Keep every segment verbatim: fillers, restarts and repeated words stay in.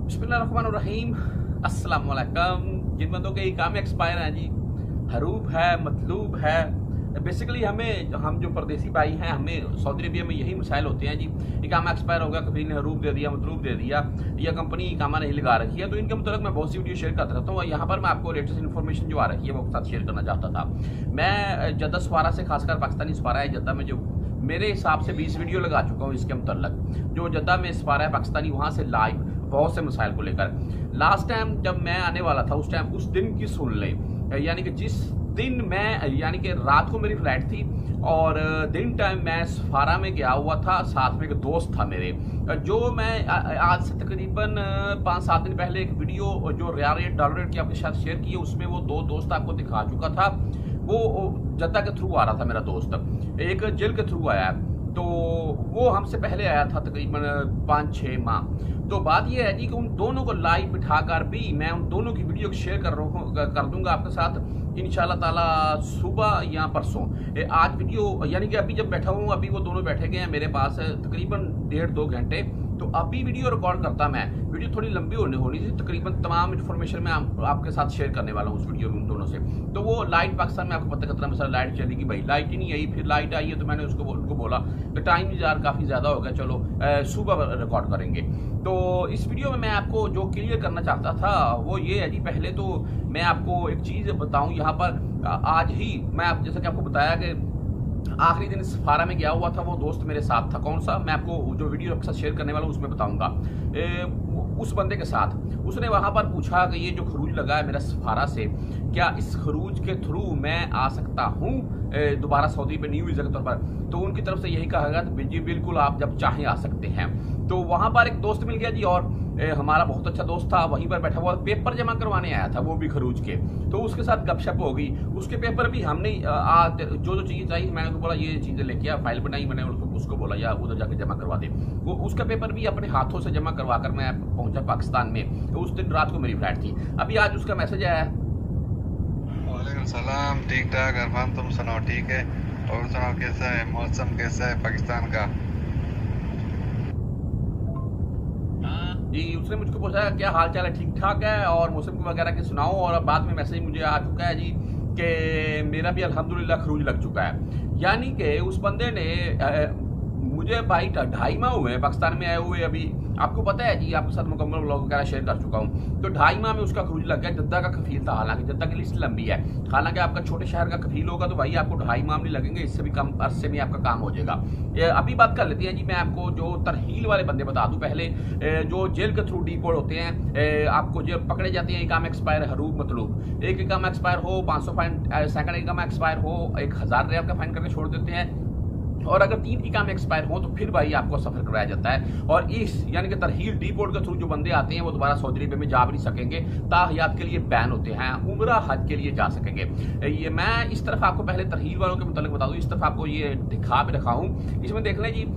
बिस्मिल्लाहिर्रहमानिर्रहीम। अस्सलाम वालेकुम। जिन बंदों के इकामे एक्सपायर हैं जी, हरूब है, मतलूब है, बेसिकली हमें हम जो परदेसी भाई हैं हमें सऊदी अरबिया में यही मसाइल होते हैं जी। इकामा एक्सपायर हो गया, कभी ने हरूब दे दिया, मतलूब दे दिया, या कंपनी इकामा नहीं लगा रखी है। तो इनके मतलब मैं बहुत सी वीडियो शेयर करता रहता हूँ और यहाँ पर मैं आपको लेटेस्ट इन्फॉर्मेशन जो आ रही है वो साथ शेयर करना चाहता था। मैं जद्दा सफारा से, खासकर पाकिस्तानी सफारा है जद्दा में, जो मेरे हिसाब से बीस वीडियो लगा चुका हूँ इसके मतलब, जो जद्दा में सफारा है पाकिस्तानी, वहाँ से लाइव बहुत से मसाइल को लेकर। लास्ट टाइम जब मैं आने वाला था उस टाइम उस दिन की सुन ले, यानी कि जिस दिन मैं, यानी कि रात को मेरी फ्लाइट थी और दिन टाइम मैं सफारा में गया हुआ था, साथ में एक दोस्त था मेरे, जो मैं आज से तकरीबन पाँच सात दिन पहले एक वीडियो जो रियाल रेट डॉलर रेट की आपके साथ शेयर की है, उसमें वो दो दोस्त आपको दिखा चुका था। वो जद्दा के थ्रू आ रहा था मेरा दोस्त, एक जेल के थ्रू आया, तो वो हमसे पहले आया था तकरीबन पाँच छः माह। तो बात ये है जी कि उन दोनों को लाइव बिठाकर भी मैं उन दोनों की वीडियो शेयर कर रहा हूँ, कर दूंगा आपके साथ इंशाल्लाह ताला सुबह या परसों। आज वीडियो, यानी कि अभी जब बैठा हूँ, अभी वो दोनों बैठे गए हैं मेरे पास तकरीबन डेढ़ दो घंटे, तो अभी वीडियो रिकॉर्ड करता मैं। वीडियो थोड़ी लंबी होने होनी थी, तकरीबन तमाम इन्फॉर्मेशन मैं आप, आपके साथ शेयर करने वाला हूँ उस वीडियो में उन दोनों से। तो वो लाइट पाकिस्तान में आपको पता कितना मसला, लाइट चली गई भाई, लाइट ही नहीं आई, फिर लाइट आई है तो मैंने उसको उनको बोला कि टाइम यार काफ़ी ज़्यादा हो गया, चलो सुबह रिकॉर्ड करेंगे। तो इस वीडियो में मैं आपको जो क्लियर करना चाहता था वो ये है जी, पहले तो मैं आपको एक चीज़ बताऊँ यहाँ पर। आज ही मैं आप, जैसा कि आपको बताया कि आखिरी दिन सफारा में गया हुआ था, वो दोस्त मेरे साथ था। कौन सा, मैं आपको जो वीडियो आपके साथ शेयर करने वाला हूँ उसमें बताऊंगा। उस बंदे के साथ उसने वहां पर पूछा कि ये जो खरूज लगा है मेरा सफारा से, क्या इस खरूज के थ्रू मैं आ सकता हूँ दोबारा सऊदी पे न्यू वीज़ा के तौर पर? तो उनकी तरफ से यही कहा गया जी बिल्कुल आप जब चाहें आ सकते हैं। तो वहां पर एक दोस्त मिल गया जी, और ए, हमारा बहुत अच्छा दोस्त था, वहीं पर बैठा हुआ पेपर जमा करवाने आया था, वो भी खरूज के। तो उसके साथ गपशप हो गई, उसके पेपर भी हमने आ, जो जो चीज़ चाहिए मैंने उसको बोला ये चीज़ें लेके आ, फाइल बनाई मैंने, उसको उसको बोला या उधर जाके जमा करवा दे। वो उसका पेपर भी अपने हाथों से जमा करवा कर मैं पहुंचा पाकिस्तान में। तो उस दिन रात को मेरी फ्लाइट थी। अभी आज उसका मैसेज आया। वालेकुम सलाम, ठीक ठाक अरफान, तुम सुनाओ ठीक है? और सुनाओ कैसा है मौसम, कैसा है पाकिस्तान का? जी उसने मुझको पूछा क्या हाल चाल है, ठीक ठाक है, और मौसम वगैरह की सुनाओ। और बाद में मैसेज मुझे आ चुका है जी कि मेरा भी अल्हम्दुलिल्लाह खरूज लग चुका है। यानी कि उस बंदे ने आ, मुझे भाई ढाई माह हुए हैं पाकिस्तान में आए हुए। अभी आपको पता है जी, आपके साथ मुकम्मल व्लॉग वगैरह शेयर कर चुका हूँ। तो ढाई माह में उसका खरूज लग गया। जद्दा का कफील था, हालांकि जद्दा की लिस्ट लंबी है, हालांकि आपका छोटे शहर का कफील होगा तो भाई आपको ढाई माह नहीं लगेंगे, इससे भी कम अरसे में आपका काम हो जाएगा। अभी बात कर लेते हैं जी, मैं आपको जो तरहील वाले बंदे बता दूं पहले, जो जेल के थ्रू डीपोर्ट होते हैं, आपको जेल पकड़े जाते हैं, इकामा एक्सपायर हरूब मतलूब, एक इकामा एक्सपायर हो पाँच सौ फाइन, सेकंड इकामा एक्सपायर हो एक हज़ार रियाल का फाइन करके छोड़ देते हैं, और अगर तीन इकामे एक्सपायर हो तो फिर भाई आपको सफर कराया जाता है। और इस यानी कि तरहील डीपोर्ट के थ्रू जो बंदे आते हैं वो दोबारा सऊदी अरबिया में जा भी नहीं सकेंगे, ताहयात के लिए बैन होते हैं, उम्रा हज के लिए जा सकेंगे। ये मैं इस तरफ आपको पहले तरहील वालों के मुताबिक बता दूं, इस तरफ आपको ये दिखा भी रखा हूँ। इसमें देख लें जी,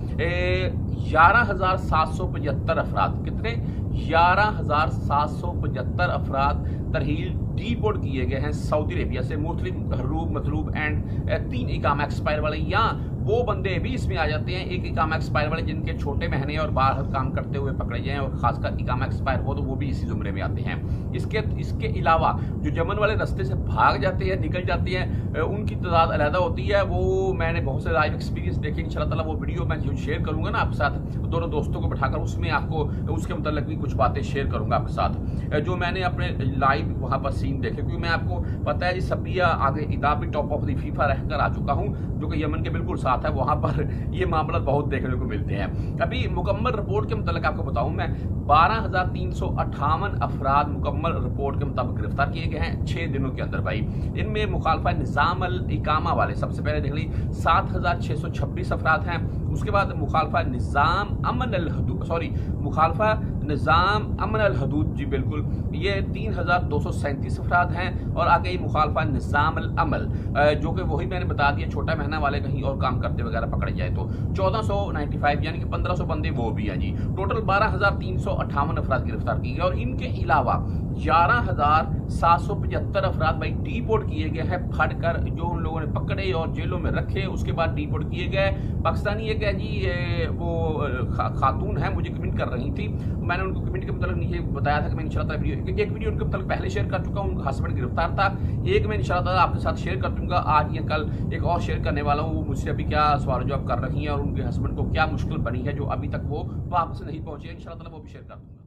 ग्यारह हजार सात सौ पचहत्तर अफराद, कितने? ग्यारह हजार सात सौ पचहत्तर अफराद तरहील डीपोर्ट किए गए हैं सऊदी अरबिया से, मुख्तलिफ हरूब मतलूब एंड तीन इकामा एक्सपायर वाले। या वो बंदे भी इसमें आ जाते हैं, एक इकामा एक्सपायर वाले जिनके छोटे महीने और बाहर काम करते हुए पकड़े जाएं, और खासकर इकामा एक्सपायर हो तो वो भी इसी जुमरे में आते हैं। इसके इसके अलावा जो यमन वाले रास्ते से भाग जाते हैं, निकल जाते हैं, उनकी तादाद अलहदा होती है। वो मैंने बहुत से लाइव एक्सपीरियंस देखे, इंशाल्लाह ताला वो वीडियो मैं जो शेयर करूंगा ना आपके साथ, दोनों दोस्तों को बैठाकर उसमें आपको उसके मतलब भी कुछ बातें शेयर करूंगा आपके साथ, जो मैंने अपने लाइव वहाँ पर सीन देखे। क्योंकि मैं आपको पता है जी, सबिया आगे इदा भी टॉप ऑफ द फीफा रहकर आ चुका हूँ, जो कि यमन के बिल्कुल साथ है, वहां पर ये मामला बहुत देखने को मिलते हैं। अभी मुकम्मल रिपोर्ट के मुताबिक आपको बताऊं मैं, बारह हजार तीन सौ अट्ठावन अफराद मुकम्मल रिपोर्ट के मुताबिक गिरफ्तार किए गए हैं छह दिनों के अंदर भाई। इनमें मुखालफा निजाम अल इकामा वाले सबसे पहले देख ली सात हजार छह सौ छब्बीस अफराद हैं। उसके बाद मुखालफा निजाम अमन अल हदूद, सॉरी मुखालफा निजाम अमन अल हदूद, जी बिल्कुल, ये तीन हजार दो सौ सैंतीस अफराद हैं। और आगे मुखालफा निजाम अल अमल, जो कि वही मैंने बता दिया, छोटा महीना वाले कहीं और काम करते वगैरह पकड़े जाए तो चौदह सौ नाइन्टी फाइव, यानी कि पंद्रह सौ बंदे वो भी हैं जी। टोटल बारह हजार तीन सौ अट्ठावन अफराद गिरफ्तार किए गए, और इनके अलावा ग्यारह हजार सात सौ पचहत्तर अफराद भाई डीपोर्ट किए गए हैं, फट कर जो उन लोगों ने पकड़े और जेलों में रखे, उसके बाद डीपोर्ट किए गए। पाकिस्तानी एक है जी, वो खा, खातून है, मुझे कमेंट कर रही थी, मैंने मैंने उनको कमेंट के मतलब नीचे बताया था कि मैं इंशाल्लाह वीडियो एक वीडियो उनके मतलब पहले शेयर कर चुका हूँ, उनका हस्बैंड गिरफ्तार था, एक मैं इंशाल्लाह आपके साथ शेयर कर दूंगा आज या कल, एक और शेयर करने वाला हूँ। वो मुझसे अभी क्या सवाल जवाब कर रही हैं और उनके हस्बैंड को क्या मुश्किल बनी है जो अभी तक वो वापस नहीं पहुंचे, इंशाल्लाह वो भी शेयर कर दूंगा।